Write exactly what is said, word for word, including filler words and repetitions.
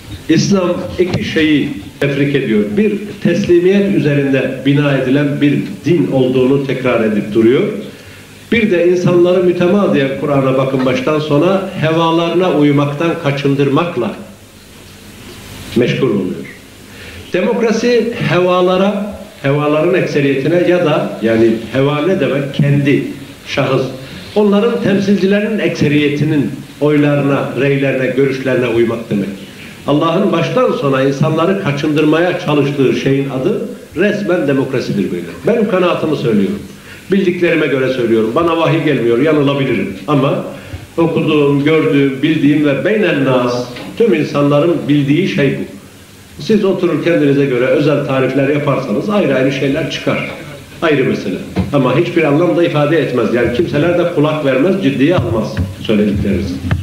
İslam iki şeyi tefrik ediyor. Bir, teslimiyet üzerinde bina edilen bir din olduğunu tekrar edip duruyor. Bir de insanları mütemadiyen Kur'an'a bakın baştan sona hevalarına uymaktan kaçındırmakla meşgul oluyor. Demokrasi hevalara, hevaların ekseriyetine ya da yani heva ne demek? Kendi, şahıs. Onların temsilcilerinin ekseriyetinin oylarına, reylerine, görüşlerine uymak demek. Allah'ın baştan sona insanları kaçındırmaya çalıştığı şeyin adı resmen demokrasidir böyle. Benim kanaatımı söylüyorum. Bildiklerime göre söylüyorum. Bana vahiy gelmiyor, yanılabilirim. Ama okuduğum, gördüğüm, bildiğim ve beynel nas, tüm insanların bildiği şey bu. Siz oturur kendinize göre özel tarifler yaparsanız ayrı ayrı şeyler çıkar. Ayrı mesele. Ama hiçbir anlamda ifade etmez. Yani kimseler de kulak vermez, ciddiye almaz söylediklerinizi.